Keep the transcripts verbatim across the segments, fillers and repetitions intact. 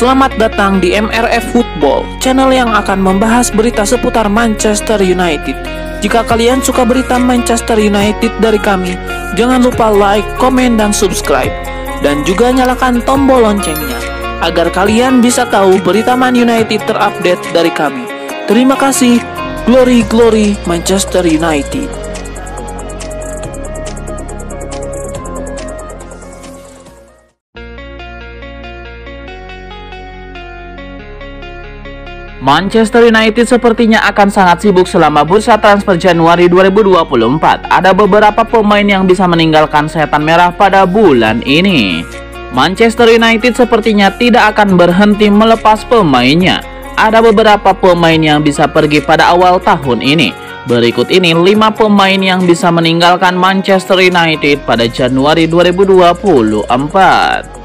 Selamat datang di M R F Football, channel yang akan membahas berita seputar Manchester United. Jika kalian suka berita Manchester United dari kami, jangan lupa like, komen, dan subscribe. Dan juga nyalakan tombol loncengnya, agar kalian bisa tahu berita Man United terupdate dari kami. Terima kasih. Glory, glory Manchester United. Manchester United sepertinya akan sangat sibuk selama bursa transfer Januari dua ribu dua puluh empat. Ada beberapa pemain yang bisa meninggalkan setan merah pada bulan ini. Manchester United sepertinya tidak akan berhenti melepas pemainnya. Ada beberapa pemain yang bisa pergi pada awal tahun ini. Berikut ini lima pemain yang bisa meninggalkan Manchester United pada Januari dua ribu dua puluh empat.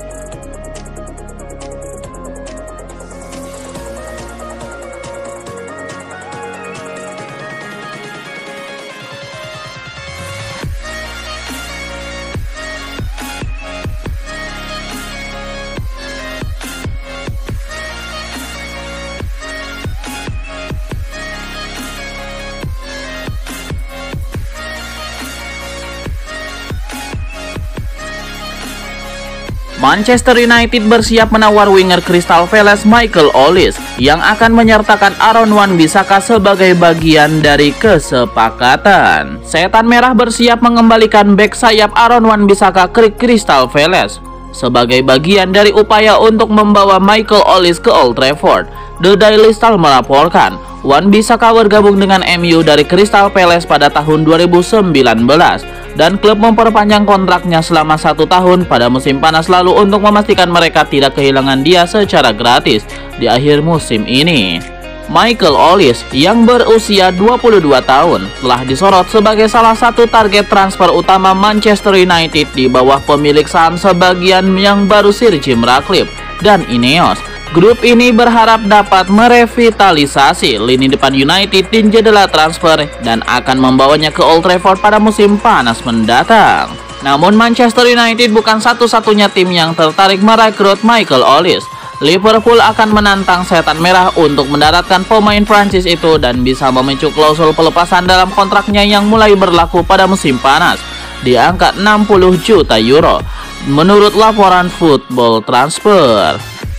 Manchester United bersiap menawar winger Crystal Palace Michael Olise yang akan menyertakan Aaron Wan-Bissaka sebagai bagian dari kesepakatan. Setan Merah bersiap mengembalikan bek sayap Aaron Wan-Bissaka ke Crystal Palace sebagai bagian dari upaya untuk membawa Michael Olise ke Old Trafford. The Daily Star melaporkan, Wan-Bissaka bergabung dengan M U dari Crystal Palace pada tahun dua ribu sembilan belas dan klub memperpanjang kontraknya selama satu tahun pada musim panas lalu untuk memastikan mereka tidak kehilangan dia secara gratis di akhir musim ini. Michael Olise yang berusia dua puluh dua tahun telah disorot sebagai salah satu target transfer utama Manchester United di bawah pemilik saham sebagian yang baru Sir Jim Ratcliffe dan Ineos. Grup ini berharap dapat merevitalisasi lini depan United di jendela transfer dan akan membawanya ke Old Trafford pada musim panas mendatang. Namun Manchester United bukan satu-satunya tim yang tertarik merekrut Michael Olise. Liverpool akan menantang Setan Merah untuk mendaratkan pemain Prancis itu dan bisa memicu klausul pelepasan dalam kontraknya yang mulai berlaku pada musim panas di angka enam puluh juta euro menurut laporan Football Transfer.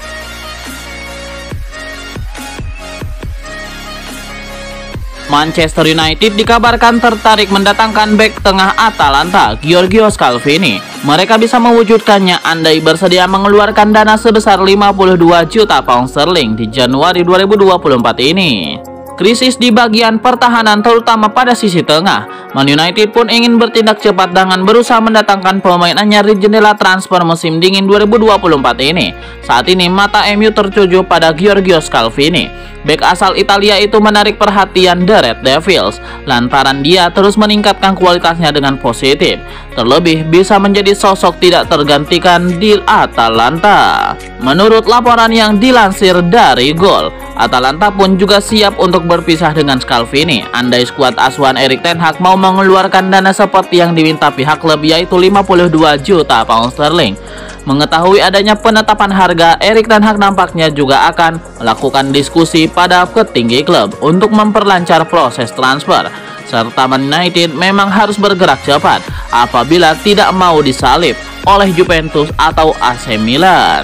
Manchester United dikabarkan tertarik mendatangkan bek tengah Atalanta, Giorgio Scalvini. Mereka bisa mewujudkannya andai bersedia mengeluarkan dana sebesar lima puluh dua juta pound sterling di Januari dua ribu dua puluh empat ini. Krisis di bagian pertahanan terutama pada sisi tengah. Man United pun ingin bertindak cepat dengan berusaha mendatangkan pemain anyar di jendela transfer musim dingin dua ribu dua puluh empat ini. Saat ini mata M U tertuju pada Giorgio Scalvini. Bek asal Italia itu menarik perhatian The Red Devils lantaran dia terus meningkatkan kualitasnya dengan positif. Terlebih bisa menjadi sosok tidak tergantikan di Atalanta. Menurut laporan yang dilansir dari Goal, Atalanta pun juga siap untuk berpisah dengan Scalvini andai skuad asuhan Erik ten Hag mau mengeluarkan dana seperti yang diminta pihak klub yaitu lima puluh dua juta pound sterling. Mengetahui adanya penetapan harga, Erik ten Hag nampaknya juga akan melakukan diskusi pada petinggi klub untuk memperlancar proses transfer. Serta Man United memang harus bergerak cepat apabila tidak mau disalip oleh Juventus atau A C Milan.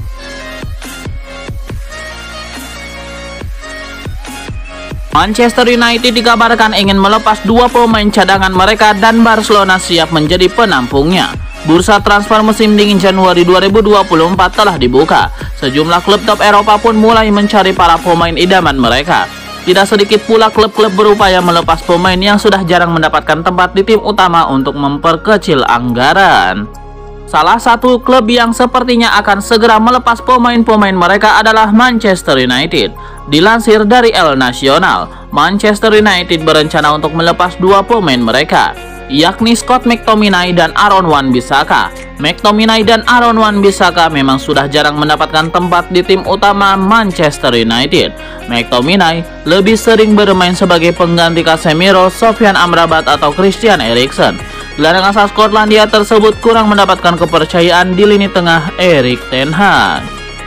Manchester United dikabarkan ingin melepas dua pemain cadangan mereka dan Barcelona siap menjadi penampungnya. Bursa transfer musim dingin Januari dua ribu dua puluh empat telah dibuka. Sejumlah klub top Eropa pun mulai mencari para pemain idaman mereka. Tidak sedikit pula klub-klub berupaya melepas pemain yang sudah jarang mendapatkan tempat di tim utama untuk memperkecil anggaran. Salah satu klub yang sepertinya akan segera melepas pemain-pemain mereka adalah Manchester United. Dilansir dari El Nacional, Manchester United berencana untuk melepas dua pemain mereka, yakni Scott McTominay dan Aaron Wan-Bissaka. McTominay dan Aaron Wan-Bissaka memang sudah jarang mendapatkan tempat di tim utama Manchester United. McTominay lebih sering bermain sebagai pengganti Casemiro, Sofyan Amrabat atau Christian Eriksen. Gelandang asal Skotlandia tersebut kurang mendapatkan kepercayaan di lini tengah Erik ten Hag.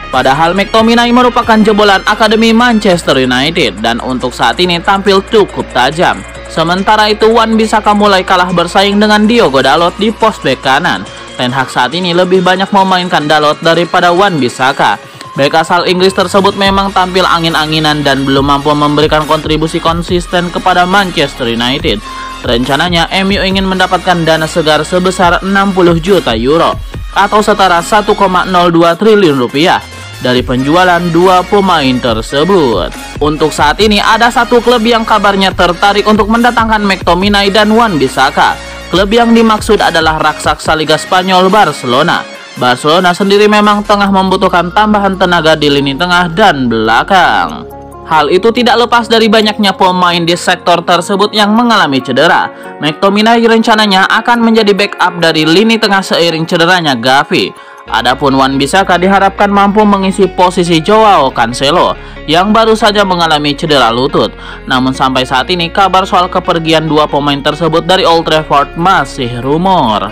Padahal McTominay merupakan jebolan Akademi Manchester United dan untuk saat ini tampil cukup tajam. Sementara itu Wan-Bissaka mulai kalah bersaing dengan Diogo Dalot di pos bek kanan. Ten Hag saat ini lebih banyak memainkan Dalot daripada Wan-Bissaka. Bek asal Inggris tersebut memang tampil angin-anginan dan belum mampu memberikan kontribusi konsisten kepada Manchester United. Rencananya M U ingin mendapatkan dana segar sebesar enam puluh juta euro atau setara satu koma nol dua triliun rupiah dari penjualan dua pemain tersebut. Untuk saat ini ada satu klub yang kabarnya tertarik untuk mendatangkan McTominay dan Wan-Bissaka. Klub yang dimaksud adalah raksasa Liga Spanyol, Barcelona. Barcelona sendiri memang tengah membutuhkan tambahan tenaga di lini tengah dan belakang. Hal itu tidak lepas dari banyaknya pemain di sektor tersebut yang mengalami cedera. McTominay rencananya akan menjadi backup dari lini tengah seiring cederanya Gavi. Adapun Wan-Bissaka diharapkan mampu mengisi posisi Joao Cancelo yang baru saja mengalami cedera lutut. Namun sampai saat ini kabar soal kepergian dua pemain tersebut dari Old Trafford masih rumor.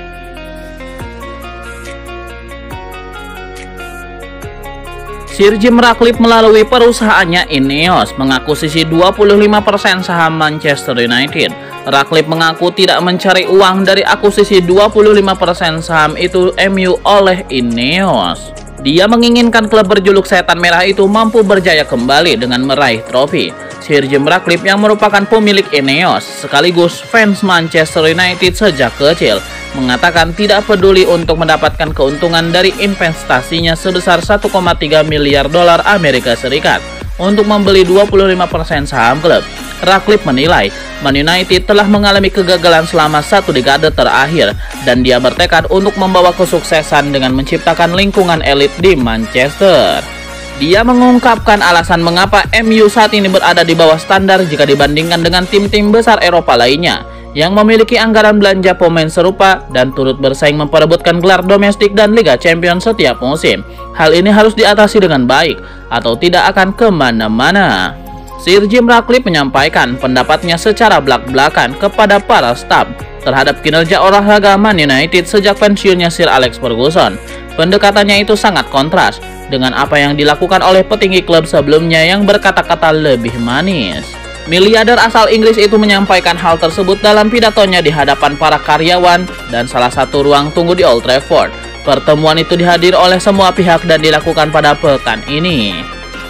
Sir Jim Ratcliffe melalui perusahaannya Ineos mengakuisisi dua puluh lima persen saham Manchester United. Ratcliffe mengaku tidak mencari uang dari akuisisi dua puluh lima persen saham itu M U oleh Ineos. Dia menginginkan klub berjuluk Setan Merah itu mampu berjaya kembali dengan meraih trofi. Sir Jim Ratcliffe yang merupakan pemilik Ineos sekaligus fans Manchester United sejak kecil mengatakan tidak peduli untuk mendapatkan keuntungan dari investasinya sebesar satu koma tiga miliar dolar Amerika Serikat untuk membeli dua puluh lima persen saham klub. Ratcliffe menilai Man United telah mengalami kegagalan selama satu dekade terakhir dan dia bertekad untuk membawa kesuksesan dengan menciptakan lingkungan elit di Manchester. Dia mengungkapkan alasan mengapa M U saat ini berada di bawah standar jika dibandingkan dengan tim-tim besar Eropa lainnya yang memiliki anggaran belanja pemain serupa dan turut bersaing memperebutkan gelar domestik dan Liga Champions setiap musim. Hal ini harus diatasi dengan baik atau tidak akan kemana-mana. Sir Jim Ratcliffe menyampaikan pendapatnya secara belak-belakan kepada para staf terhadap kinerja olahraga Man United sejak pensiunnya Sir Alex Ferguson. Pendekatannya itu sangat kontras dengan apa yang dilakukan oleh petinggi klub sebelumnya yang berkata-kata lebih manis. Miliarder asal Inggris itu menyampaikan hal tersebut dalam pidatonya di hadapan para karyawan dan salah satu ruang tunggu di Old Trafford. Pertemuan itu dihadiri oleh semua pihak dan dilakukan pada pekan ini.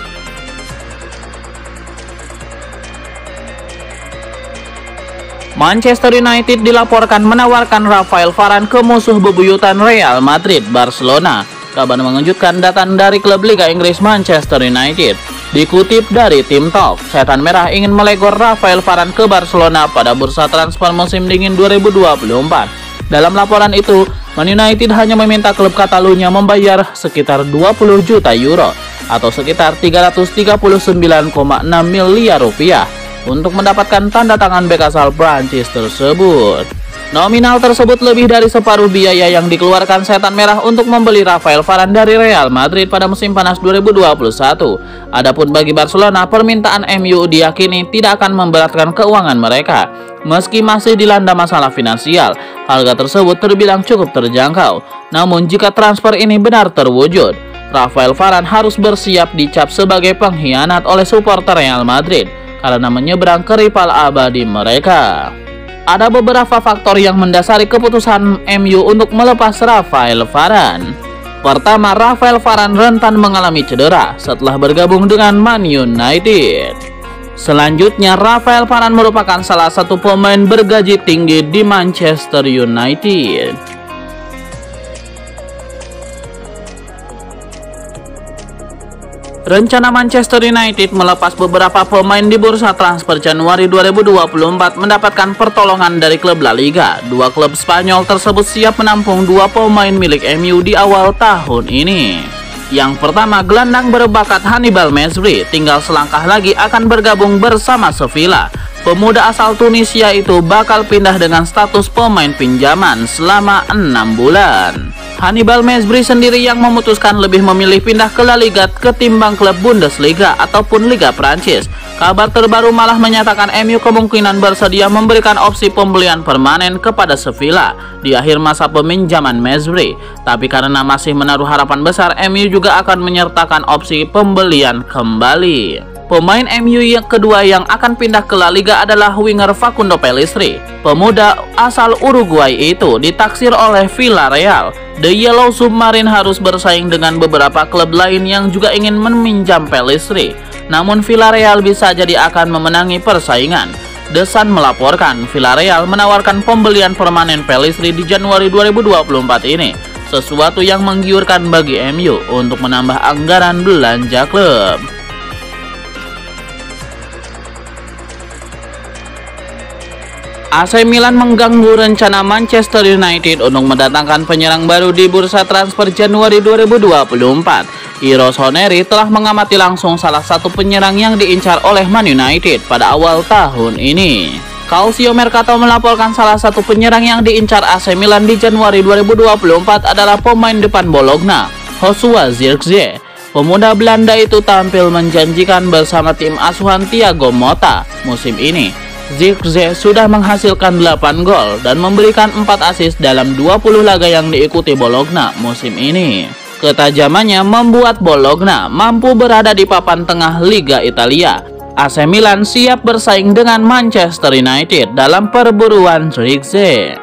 Manchester United dilaporkan menawarkan Rafael Varane ke musuh bebuyutan Real Madrid, Barcelona. Kabar mengejutkan datang dari klub Liga Inggris Manchester United. Dikutip dari Tim Talk, Setan Merah ingin melegor Rafael Varane ke Barcelona pada bursa transfer musim dingin dua ribu dua puluh empat. Dalam laporan itu, Man United hanya meminta klub Catalunya membayar sekitar dua puluh juta euro atau sekitar tiga ratus tiga puluh sembilan koma enam miliar rupiah untuk mendapatkan tanda tangan bek asal Prancis tersebut. Nominal tersebut lebih dari separuh biaya yang dikeluarkan Setan Merah untuk membeli Rafael Varane dari Real Madrid pada musim panas dua ribu dua puluh satu. Adapun bagi Barcelona, permintaan M U diyakini tidak akan memberatkan keuangan mereka. Meski masih dilanda masalah finansial, harga tersebut terbilang cukup terjangkau. Namun jika transfer ini benar terwujud, Rafael Varane harus bersiap dicap sebagai pengkhianat oleh supporter Real Madrid karena menyeberang ke rival abadi mereka. Ada beberapa faktor yang mendasari keputusan M U untuk melepas Rafael Varane. Pertama, Rafael Varane rentan mengalami cedera setelah bergabung dengan Man United. Selanjutnya, Rafael Varane merupakan salah satu pemain bergaji tinggi di Manchester United. Rencana Manchester United melepas beberapa pemain di bursa transfer Januari dua ribu dua puluh empat mendapatkan pertolongan dari klub La Liga. Dua klub Spanyol tersebut siap menampung dua pemain milik M U di awal tahun ini. Yang pertama, gelandang berbakat Hannibal Mejbri tinggal selangkah lagi akan bergabung bersama Sevilla. Pemuda asal Tunisia itu bakal pindah dengan status pemain pinjaman selama enam bulan. Hannibal Mejbri sendiri yang memutuskan lebih memilih pindah ke La Liga ketimbang klub Bundesliga ataupun Liga Prancis Kabar terbaru malah menyatakan M U kemungkinan bersedia memberikan opsi pembelian permanen kepada Sevilla di akhir masa peminjaman Mesri. Tapi karena masih menaruh harapan besar, M U juga akan menyertakan opsi pembelian kembali. Pemain M U yang kedua yang akan pindah ke La Liga adalah winger Facundo Pellistri. Pemuda asal Uruguay itu ditaksir oleh Villarreal. The Yellow Submarine harus bersaing dengan beberapa klub lain yang juga ingin meminjam Pellistri. Namun Villarreal bisa jadi akan memenangi persaingan. The Sun melaporkan Villarreal menawarkan pembelian permanen Pellistri di Januari dua ribu dua puluh empat ini, sesuatu yang menggiurkan bagi M U untuk menambah anggaran belanja klub. A C Milan mengganggu rencana Manchester United untuk mendatangkan penyerang baru di bursa transfer Januari dua ribu dua puluh empat. Iro Soneri telah mengamati langsung salah satu penyerang yang diincar oleh Man United pada awal tahun ini. Calcio Mercato melaporkan salah satu penyerang yang diincar A C Milan di Januari dua ribu dua puluh empat adalah pemain depan Bologna, Joshua Zirkzee. Pemuda Belanda itu tampil menjanjikan bersama tim asuhan Thiago Motta musim ini. Zirkzee sudah menghasilkan delapan gol dan memberikan empat assist dalam dua puluh laga yang diikuti Bologna musim ini. Ketajamannya membuat Bologna mampu berada di papan tengah Liga Italia. A C Milan siap bersaing dengan Manchester United dalam perburuan Zirkzee.